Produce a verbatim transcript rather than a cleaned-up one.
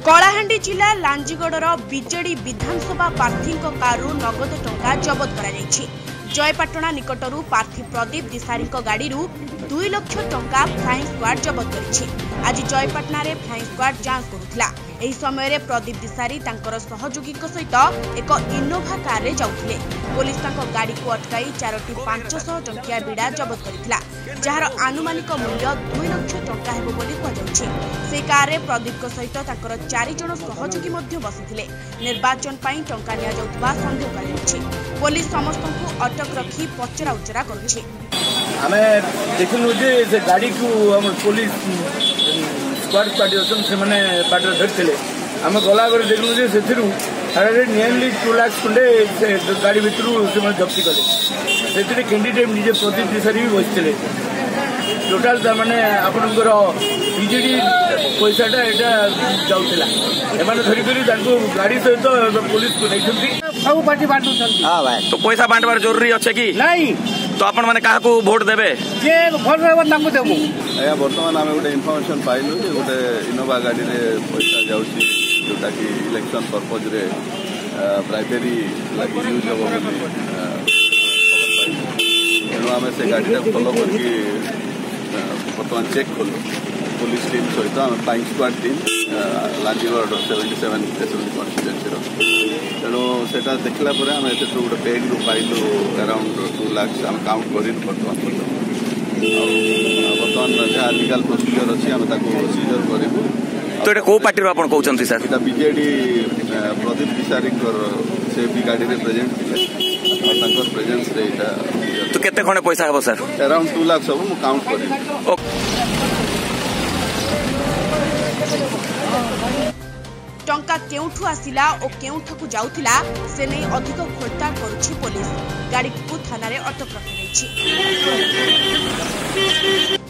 कलाहांडी जिला लांजीगड़र बीजेडी विधानसभा प्रार्थी कारु नगद टंका जबत कर जयपाटना निकटरू प्रार्थी प्रदीप दिशारी गाड़ी दुई लाख टंका फ्लाइंग स्क्वाड जबत कर आज जयपाटना रे फ्लाइंग स्क्वाड जांच करुथिला। एही समय रे प्रदीप दिशारी तांकर सहयोगी सहित एक इनोभा कार रे जाउथिले। पुलिस तांको गाड़ी को अटकाई चारोटी पांच सौ टंकिया बिड़ा जबत करथिला, जार आनुमानिक मूल्य दुई लाख टंका हेबो बोली कहाजाउछि। से कार रे प्रदीप सहित तांकर चारि जण सहयोगी मध्य बसिथिले। निर्वाचन पई टंका निया जाउतबा संदेह कराउछि। पुलिस समस्तଙ୍କୁ अटक रखी पचरा उचरा करुछि। आमे देखलु जे से गाड़ी को हम पुलिस स्क्वाड पार्टी अछन से माने पार्टी धरथिले। आमे गला करे देखलु जे सेथिरु सारे नियरली टू लाख खंडे से गाड़ी भितरु से माने जप्ती कले। सेथिरे कैंडिडेट निजे प्रदीप दिशारी भी बसिथिले। टोटल त माने आपनकर बीजेडी पैसाटा एटा जाउथिला। एमाने धरि करी तांको गाड़ी सहित पुलिस को नैछंती सब पार्टी बांटू छंती। हां भाई तो पैसा बांटबार जरूरी अछि कि नहीं? तो आपण माने काहा को वोट देबे? जे वोट देबो तांको देबो। आया वर्तमान आमे गोटे इन्फॉर्मेशन पाइलु जे गोटे इनोवा गाड़ी रे पैसा जाउची जोटा कि इलेक्शन पर्पज रे प्राइमरी लागि यूज होबो बोली खबर पाइलु। एनो आमे से गाड़ी रे फॉलो करके वर्तमान चेक कलु। पुलिस टीम सहित आम flying squad team Lanjigarh seventy seven assembly constituency तेणु से देखला आम गोटे बैग रू पाइलु अराउंड टू लाख आम काउंट कर बर्तमान बर्तमान जहाँ लीगल प्रोसीजर अच्छी आम सीजर करूँ। तो ये कौ पार्टी आप कहते सर? यहाँ बीजेडी प्रदीप दिशारी से भी गाड़ी में प्रेजेंट थे प्रेजेंस रे तो केते खंडे पैसा हे सर? अराउंड टू लाख सब काउंट कर। टंका केउठु आसिला और केउठकु जाउथिला से नहीं अधिक खोलताड़ करुछि पुलिस। गाड़ी को थाना रे अटक रखा।